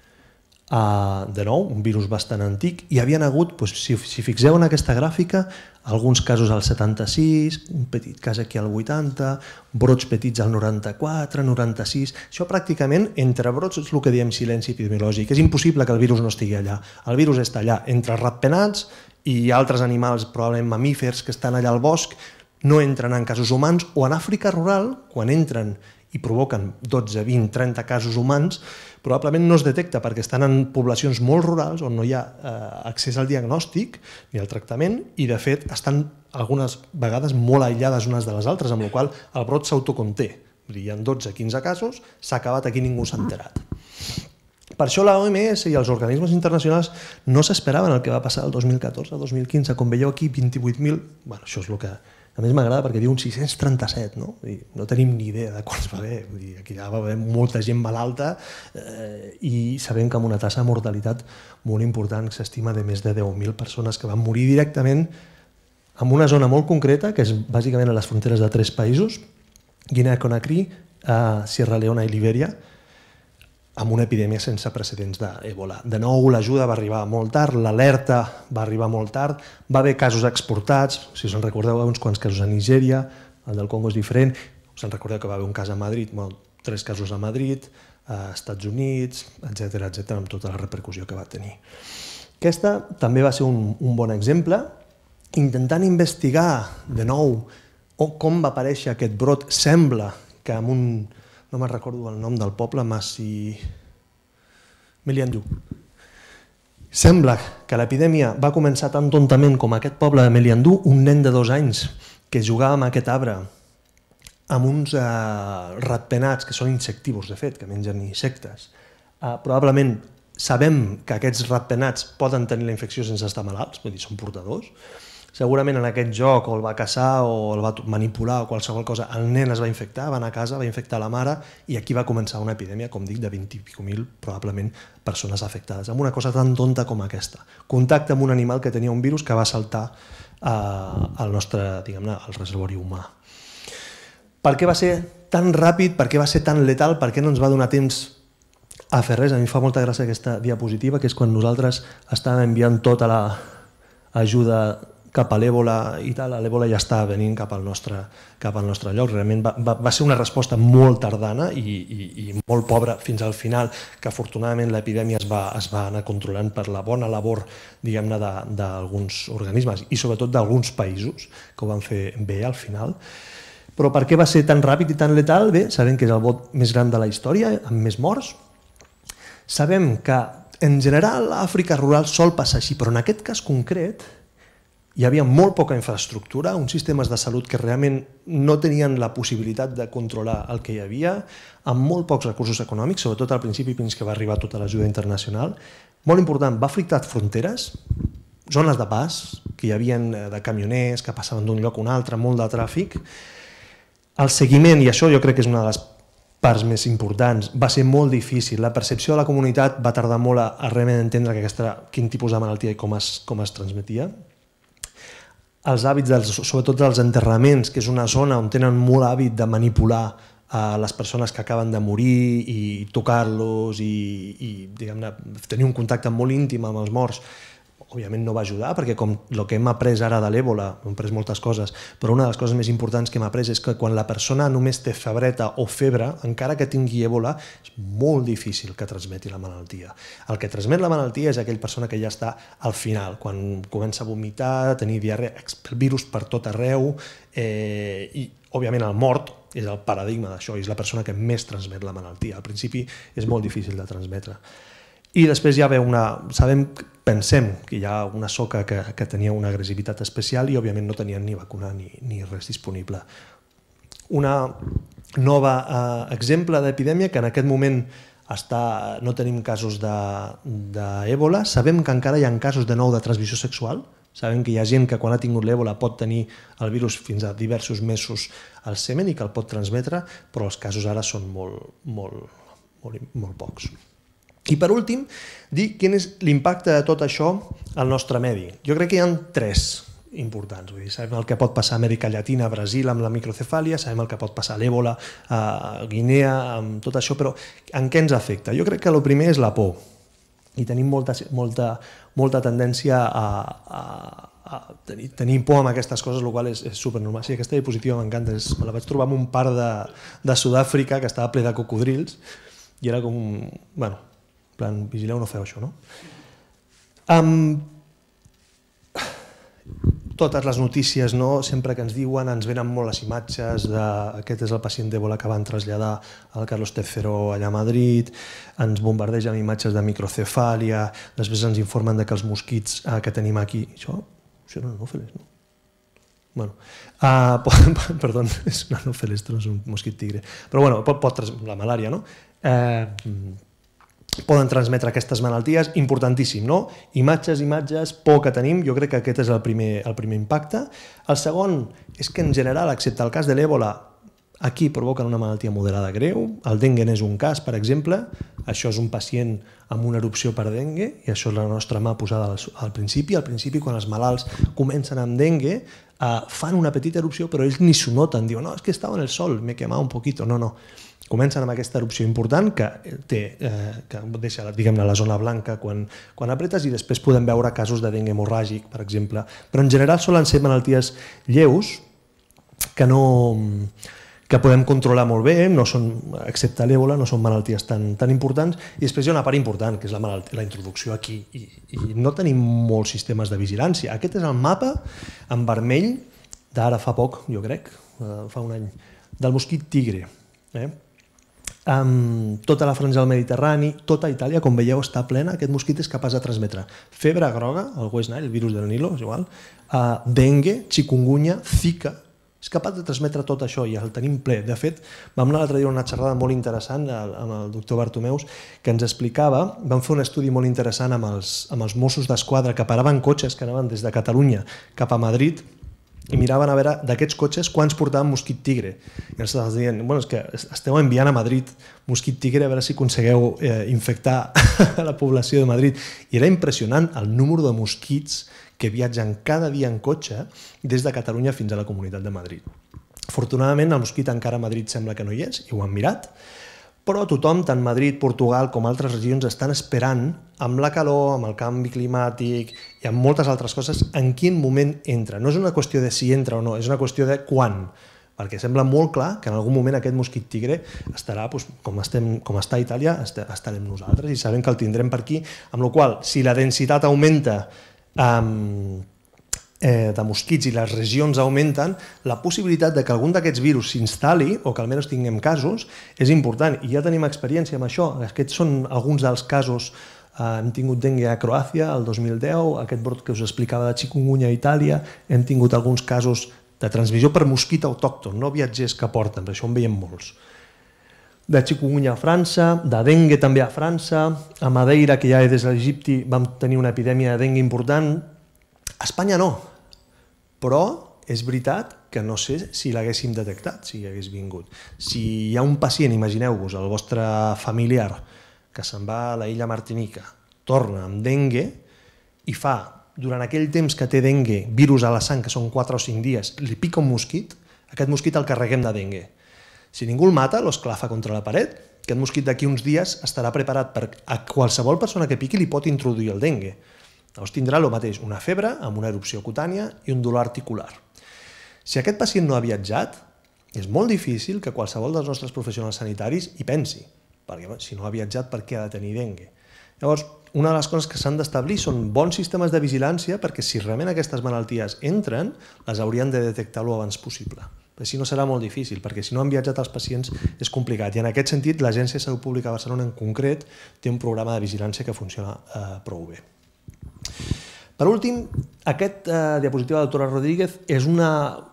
Speaker 2: Uh, de nou, un virus bastant antic, i havien hagut, doncs, si, si fixeu en aquesta gràfica, alguns casos al setanta-sis, un petit cas aquí al vuitanta, brots petits al noranta-quatre, noranta-sis, això pràcticament entre brots és el que diem silenci epidemiològic, és impossible que el virus no estigui allà, el virus està allà entre ratpenats i altres animals, probablement mamífers que estan allà al bosc, no entren en casos humans, o en Àfrica rural, quan entren i provoquen dotze, vint, trenta casos humans, probablement no es detecta perquè estan en poblacions molt rurals on no hi ha eh, accés al diagnòstic ni al tractament, i de fet estan algunes vegades molt aïllades unes de les altres, amb la qual cosa el brot s'autoconté. Hi ha dotze o quinze casos, s'ha acabat, aquí ningú s'ha enterat. Per això la O M S i els organismes internacionals no s'esperaven el que va passar el dos mil catorze, el dos mil quinze, com veieu aquí, vint-i-vuit mil, bueno, això és el que a més m'agrada perquè diu un sis-cents trenta-set, no? I no tenim ni idea de quants va haver. Vull dir, aquí ja va haver molta gent malalta eh, i sabem que amb una tassa de mortalitat molt important, que s'estima de més de deu mil persones que van morir directament en una zona molt concreta, que és bàsicament a les fronteres de tres països, Guinea-Conakry, eh, Sierra Leona i Libèria, amb una epidèmia sense precedents d'Ebola. De nou, l'ajuda va arribar molt tard, l'alerta va arribar molt tard, va haver casos exportats, si us en recordeu, uns quants casos a Nigèria, el del Congo és diferent, us en recordeu que va haver un cas a Madrid, bueno, tres casos a Madrid, a Estats Units, etcètera, etcètera, amb tota la repercussió que va tenir. Aquesta també va ser un, un bon exemple, intentant investigar de nou com va aparèixer aquest brot. Sembla que amb un... no me'n recordo el nom del poble, Massi... Meliandou. Sembla que l'epidèmia va començar tan tontament com aquest poble de Meliandou, un nen de dos anys que jugàvem a aquest arbre amb uns eh, ratpenats que són insectívors, de fet, que mengen insectes. Eh, probablement sabem que aquests ratpenats poden tenir la infecció sense estar malalts, vull dir, són portadors. Segurament en aquest joc o el va caçar o el va manipular o qualsevol cosa, el nen es va infectar, va anar a casa, va infectar la mare i aquí va començar una epidèmia, com dic, de vint i pico mil probablement persones afectades, amb una cosa tan tonta com aquesta. Contacte amb un animal que tenia un virus que va saltar eh, al nostre, diguem-ne, al reservori humà. Per què va ser tan ràpid, per què va ser tan letal, per què no ens va donar temps a fer res? A mi fa molta gràcia aquesta diapositiva, que és quan nosaltres estàvem enviant tota l'ajuda cap a l'Èbola i tal, l'Èbola ja està venint cap al nostre, cap al nostre lloc. Realment va, va, va ser una resposta molt tardana i, i, i molt pobra fins al final, que afortunadament l'epidèmia es, va, es va anar controlant per la bona labor, diguem-ne, d'alguns organismes i sobretot d'alguns països que ho van fer bé al final. Però per què va ser tan ràpid i tan letal? Bé, sabem que és el vot més gran de la història, amb més morts. Sabem que en general a Àfrica rural sol passar així, però en aquest cas concret hi havia molt poca infraestructura, uns sistemes de salut que realment no tenien la possibilitat de controlar el que hi havia, amb molt pocs recursos econòmics, sobretot al principi fins que va arribar tota l'ajuda internacional. Molt important, va afectar fronteres, zones de pas, que hi havia de camioners que passaven d'un lloc a un altre, molt de tràfic. El seguiment, i això jo crec que és una de les parts més importants, va ser molt difícil. La percepció de la comunitat va tardar molt a, a realment entendre que aquesta, quin tipus de malaltia i com es, com es transmetia. Els hàbits, dels, sobretot dels enterraments, que és una zona on tenen molt hàbit de manipular a les persones que acaben de morir i tocar-los i, i diguem-ne, tenir un contacte molt íntim amb els morts. Òbviament no va ajudar, perquè com el que hem après ara de l'Èbola, hem après moltes coses, però una de les coses més importants que hem après és que quan la persona només té febreta o febre, encara que tingui Èbola, és molt difícil que transmeti la malaltia. El que transmet la malaltia és aquella persona que ja està al final, quan comença a vomitar, a tenir diarrea, el virus per tot arreu, eh, i òbviament el mort és el paradigma d'això, és la persona que més transmet la malaltia. Al principi és molt difícil de transmetre. I després ja ve una... Sabem, pensem que hi ha una soca que, que tenia una agressivitat especial i òbviament no tenien ni vacuna ni, ni res disponible. Una nova eh, exemple d'epidèmia que en aquest moment està, no tenim casos d'Èbola, sabem que encara hi ha casos de nou de transmissió sexual, sabem que hi ha gent que quan ha tingut l'Èbola pot tenir el virus fins a diversos mesos al semen i que el pot transmetre, però els casos ara són molt, molt, molt, molt pocs. I per últim, dir quin és l'impacte de tot això al nostre medi. Jo crec que hi ha tres importants. Vull dir, sabem el que pot passar a Amèrica Llatina, a Brasil amb la microcefàlia, sabem el que pot passar a l'Èbola, a Guinea, amb tot això, però en què ens afecta? Jo crec que el primer és la por. I tenim molta, molta, molta tendència a, a, a tenir, tenir por amb aquestes coses, el qual és, és supernormal. Sí, aquesta diapositiva m'encanta, me la vaig trobar en un parc de, de Sud-àfrica que estava ple de cocodrils i era com... bueno, en plan, vigileu, no feu això, no? Um, totes les notícies, no? Sempre que ens diuen, ens venen molt les imatges de aquest és el pacient d'Èbola que van traslladar al Carlos tercero allà a Madrid, ens bombardegen imatges de microcefàlia, després ens informen de que els mosquits eh, que tenim aquí... Això, això no és anòfeles, no? Bueno, uh, perdó, és un anòfeles, no és un mosquit tigre. Però bueno, pot, pot la malària, no? Eh... poden transmetre aquestes malalties, importantíssim, no? Imatges, imatges, por que tenim, jo crec que aquest és el primer, el primer impacte. El segon és que en general, excepte el cas de l'Èbola, aquí provoquen una malaltia moderada greu, el dengue n'és un cas, per exemple, això és un pacient amb una erupció per dengue, i això és la nostra mà posada al principi, al principi quan els malalts comencen amb dengue, eh, fan una petita erupció, però ells ni s'ho noten, diuen, no, és que estava en el sol, m'he quemat un poquito, no, no. Comencen amb aquesta erupció important que, té, eh, que deixa diguem-ne la zona blanca quan, quan apretes i després podem veure casos de dengue hemorràgic, per exemple. Però en general solen ser malalties lleus que, no, que podem controlar molt bé, no són, excepte l'Èbola, no són malalties tan, tan importants. I després hi ha una part important, que és la, malaltia, la introducció aquí. I, I no tenim molts sistemes de vigilància. Aquest és el mapa en vermell d'ara fa poc, jo crec, fa un any, del mosquit tigre. Eh? Um, tota la franja del Mediterrani, tota Itàlia, com veieu, està plena, aquest mosquit és capaç de transmetre febre groga, el West Nile, el virus del Nilo, és igual, uh, dengue, chikungunya, zika, és capaç de transmetre tot això i el tenim ple. De fet, vam anar l'altre dia a una xerrada molt interessant amb el doctor Bartomeus que ens explicava, vam fer un estudi molt interessant amb els, amb els Mossos d'Esquadra que paraven cotxes que anaven des de Catalunya cap a Madrid i miraven a veure d'aquests cotxes quants portaven mosquit tigre. I ens estaven dient, bueno, és que esteu enviant a Madrid mosquit tigre a veure si aconsegueu eh, infectar a la població de Madrid. I era impressionant el número de mosquits que viatgen cada dia en cotxe des de Catalunya fins a la Comunitat de Madrid. Afortunadament, el mosquit encara a Madrid sembla que no hi és, i ho han mirat, però tothom, tant Madrid, Portugal com altres regions, estan esperant amb la calor, amb el canvi climàtic i amb moltes altres coses en quin moment entra. No és una qüestió de si entra o no, és una qüestió de quan, perquè sembla molt clar que en algun moment aquest mosquit tigre estarà, doncs, com, estem, com està a Itàlia, estarem nosaltres i sabem que el tindrem per aquí, amb la qual cosa, si la densitat augmenta Um, eh, de mosquits i les regions augmenten, la possibilitat de que algun d'aquests virus s'instal·li o que almenys tinguem casos és important i ja tenim experiència amb això. Aquests són alguns dels casos. Eh, hem tingut dengue a Croàcia el dos mil deu, aquest brot que us explicava de chikungunya a Itàlia, hem tingut alguns casos de transmissió per mosquit autòcton, no viatgers que porten, per això en veiem molts. De chikungunya a França, de dengue també a França, a Madeira, que ja des de l'Egipte vam tenir una epidèmia de dengue important. A Espanya no, però és veritat que no sé si l'haguéssim detectat, si hagués vingut. Si hi ha un pacient, imagineu-vos, el vostre familiar, que se'n va a la illa Martinica, torna amb dengue i fa, durant aquell temps que té dengue, virus a la sang, que són quatre o cinc dies, li pica un mosquit, aquest mosquit el carreguem de dengue. Si ningú el mata, l'esclafa contra la paret, aquest mosquit d'aquí uns dies estarà preparat per a qualsevol persona que piqui li pot introduir el dengue. Llavors tindrà el mateix, una febre amb una erupció cutània i un dolor articular. Si aquest pacient no ha viatjat, és molt difícil que qualsevol dels nostres professionals sanitaris hi pensi, perquè si no ha viatjat, per què ha de tenir dengue? Llavors, una de les coses que s'han d'establir són bons sistemes de vigilància perquè si realment aquestes malalties entren, les haurien de detectar lo abans possible. Però si no serà molt difícil, perquè si no han viatjat els pacients és complicat. I en aquest sentit, l'Agència de Salut Pública de Barcelona en concret té un programa de vigilància que funciona eh, prou bé. Per últim, aquest eh, diapositiva de la doctora Rodríguez és una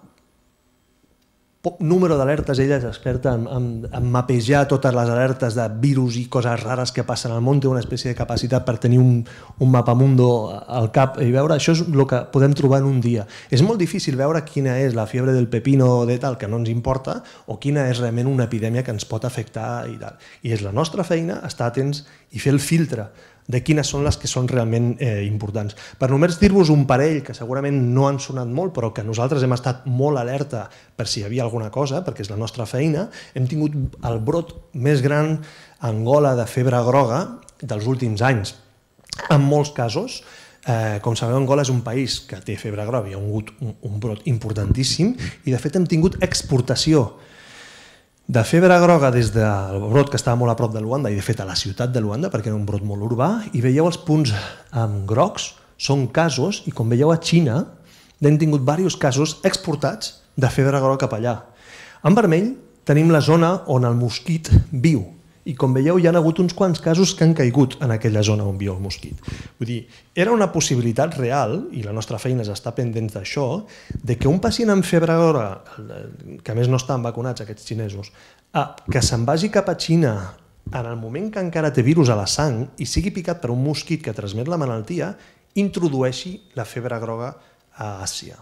Speaker 2: número d'alertes. Ella és experta en, en, en mapejar totes les alertes de virus i coses rares que passen al món, té una espècie de capacitat per tenir un, un mapamundo al cap i veure, això és el que podem trobar en un dia. És molt difícil veure quina és la fiebre del pepino de tal que no ens importa o quina és realment una epidèmia que ens pot afectar i tal. I és la nostra feina estar atents i fer el filtre de quines són les que són realment eh, importants. Per només dir-vos un parell que segurament no han sonat molt, però que nosaltres hem estat molt alerta per si hi havia alguna cosa, perquè és la nostra feina, hem tingut el brot més gran a Angola de febre groga dels últims anys. En molts casos, eh, com sabeu, Angola és un país que té febre groga, hi ha hagut un, un brot importantíssim i de fet hem tingut exportació de febre groga des del brot que estava molt a prop de Luanda i de fet a la ciutat de Luanda perquè era un brot molt urbà i veieu els punts amb grocs, són casos i com veieu a Xina hem tingut diversos casos exportats de febre groga cap allà. En vermell tenim la zona on el mosquit viu i com veieu hi ha hagut uns quants casos que han caigut en aquella zona on viu el mosquit. Vull dir, era una possibilitat real, i la nostra feina és estar pendents d'això, de que un pacient amb febre groga, que a més no estan vacunats aquests xinesos, que se'n vagi cap a Xina en el moment que encara té virus a la sang i sigui picat per un mosquit que transmet la malaltia, introdueixi la febre groga a Àsia.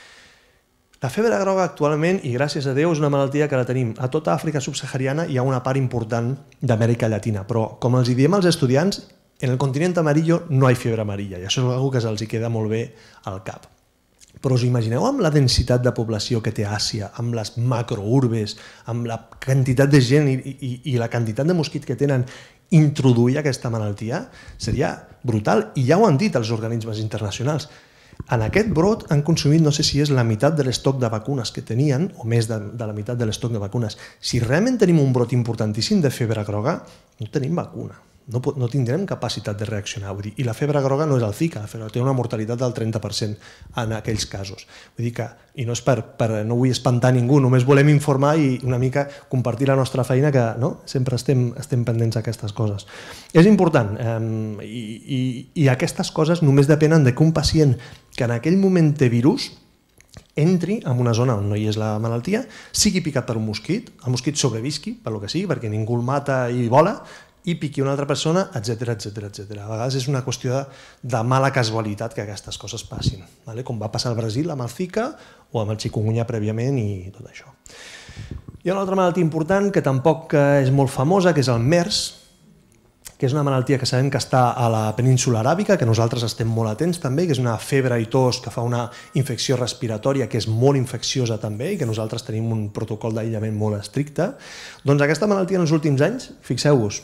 Speaker 2: La febre groga actualment, i gràcies a Déu, és una malaltia que la tenim a tota Àfrica subsahariana i a una part important d'Amèrica Llatina. Però, com els diem als estudiants, en el continent amarillo no hi ha febre amarilla, i això és una cosa que se'ls queda molt bé al cap. Però us imagineu amb la densitat de població que té Àsia, amb les macrourbes, amb la quantitat de gent i, i, i la quantitat de mosquit que tenen, introduir aquesta malaltia seria brutal, i ja ho han dit els organismes internacionals. En aquest brot han consumit, no sé si és la meitat de l'estoc de vacunes que tenien, o més de, de la meitat de l'estoc de vacunes. Si realment tenim un brot importantíssim de febre groga, no tenim vacuna. No, no tindrem capacitat de reaccionar. Vull dir, i la febre groga no és el Zika, té una mortalitat del trenta per cent en aquells casos. Vull dir que, i no és per, per no vull espantar ningú, només volem informar i una mica compartir la nostra feina, que no? Sempre estem, estem pendents d'aquestes coses. És important, eh, i, i, i aquestes coses només depenen de que un pacient que en aquell moment té virus entri en una zona on no hi és la malaltia, sigui picat per un mosquit, el mosquit sobrevisqui, per lo que sigui, perquè ningú el mata i vola, i piqui una altra persona, etcètera, etcètera, etcètera. A vegades és una qüestió de, de mala casualitat que aquestes coses passin, vale? Com va passar al Brasil amb el Zika o amb el chikungunya prèviament i tot això. Hi ha una altra malaltia important que tampoc és molt famosa, que és el MERS, que és una malaltia que sabem que està a la península aràbica, que nosaltres estem molt atents també, que és una febre i tos que fa una infecció respiratòria que és molt infecciosa també i que nosaltres tenim un protocol d'aïllament molt estricte. Doncs aquesta malaltia en els últims anys, fixeu-vos,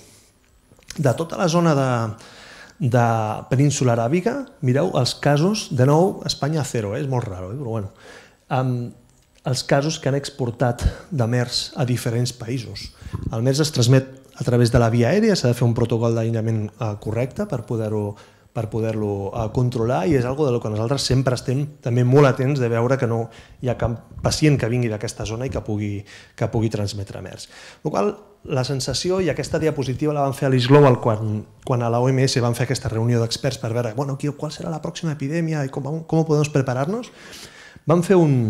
Speaker 2: de tota la zona de, de península aràbica, mireu els casos, de nou, Espanya zero, eh? És molt raro, eh? Però bueno, um, els casos que han exportat de MERS a diferents països. El MERS es transmet a través de la via aèria, s'ha de fer un protocol d'aïllament uh, correcte per poder-ho per poder-lo uh, controlar i és una cosa de lo que nosaltres sempre estem també molt atents de veure que no hi ha cap pacient que vingui d'aquesta zona i que pugui, que pugui transmetre MERS. El qual, la sensació, i aquesta diapositiva la van fer a l'E I S Global quan, quan a la O M S van fer aquesta reunió d'experts per veure bueno, qual serà la pròxima epidèmia i com, com podem preparar-nos, van fer un,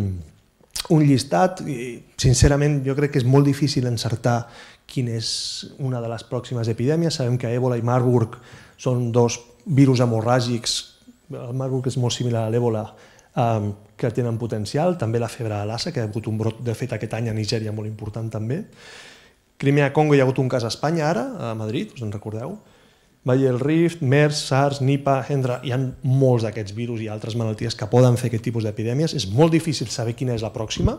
Speaker 2: un llistat i sincerament jo crec que és molt difícil encertar quina és una de les pròximes epidèmies. Sabem que Èbola i Marburg són dos virus hemorràgics, el Marburg és molt similar a l'Èbola, eh, que tenen potencial, també la febre a Lassa, que ha hagut un brot de fet aquest any a Nigèria molt important també. Crimea-Congo hi ha hagut un cas a Espanya ara, a Madrid, us en recordeu? Valle del Rift, MERS, SARS, Nipah, Hendra, hi ha molts d'aquests virus i altres malalties que poden fer aquest tipus d'epidèmies. És molt difícil saber quina és la pròxima.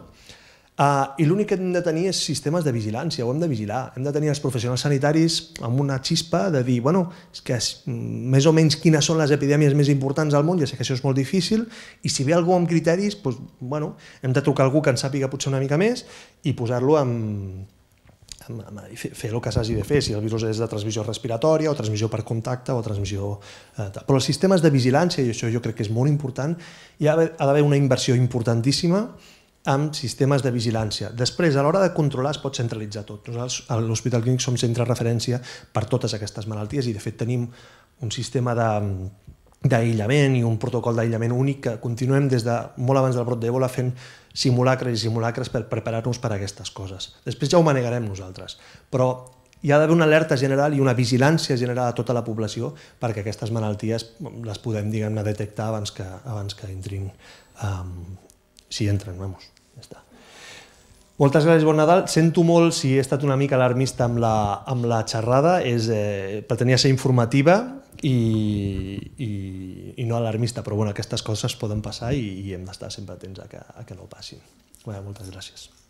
Speaker 2: Uh, I l'únic que hem de tenir és sistemes de vigilància, ho hem de vigilar. Hem de tenir els professionals sanitaris amb una xispa de dir, bueno, és que és, més o menys quines són les epidèmies més importants al món, ja sé que això és molt difícil, i si ve algú amb criteris, doncs, bueno, hem de trucar a algú que en sàpiga potser una mica més i posar-lo amb, amb, amb, fer el que s'hagi de fer, si el virus és de transmissió respiratòria o transmissió per contacte o transmissió... Eh, però els sistemes de vigilància, i això jo crec que és molt important, hi ha, ha d'haver una inversió importantíssima amb sistemes de vigilància. Després, a l'hora de controlar, es pot centralitzar tot. Nosaltres a l'Hospital Clínic som centre de referència per totes aquestes malalties i, de fet, tenim un sistema d'aïllament i un protocol d'aïllament únic que continuem des de molt abans del brot d'Èbola fent simulacres i simulacres per preparar-nos per a aquestes coses. Després ja ho manegarem nosaltres, però hi ha d'haver una alerta general i una vigilància general a tota la població perquè aquestes malalties les podem, diguem-ne, detectar abans que, abans que entrin, um, si entren, vamos. Ja està. Moltes gràcies, bon Nadal. Sento molt si he estat una mica alarmista amb la, amb la xerrada, és, eh, pretenia ser informativa i, i, i no alarmista, però bueno, aquestes coses poden passar i, i hem d'estar sempre atents a que, a que no passin. Bé, moltes gràcies.